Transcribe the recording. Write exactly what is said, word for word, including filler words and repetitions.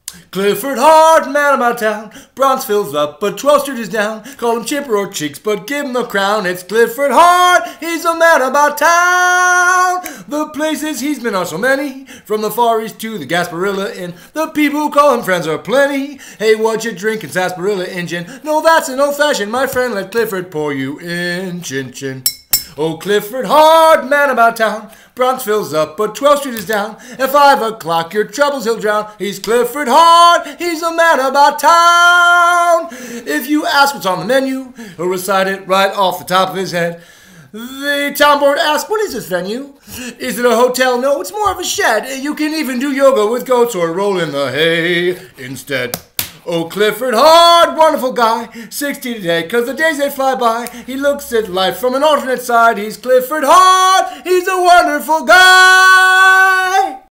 Clifford Hart, man about town. Bronxville's up, but twelfth Street is down. Call him Chipper or Cheeks, but give him the crown. It's Clifford Hart, he's a man about town. The places he's been are so many, from the Far East to the Gasparilla Inn. The people who call him friends are plenty. Hey, what you drinking, Sarsaparilla Injun? No, that's an old-fashioned, my friend. Let Clifford pour you in, chin chin. Oh, Clifford Hart, man about town. Bronxville's up, but twelfth Street is down. At five o'clock, your troubles he'll drown. He's Clifford Hart, he's a man about town. If you ask what's on the menu, he'll recite it right off the top of his head. The town board asks, what is this venue? Is it a hotel? No, it's more of a shed. You can even do yoga with goats or roll in the hay instead. Oh, Clifford Hart, wonderful guy, sixty today, cause the days they fly by. He looks at life from an alternate side. He's Clifford Hart, he's a wonderful guy.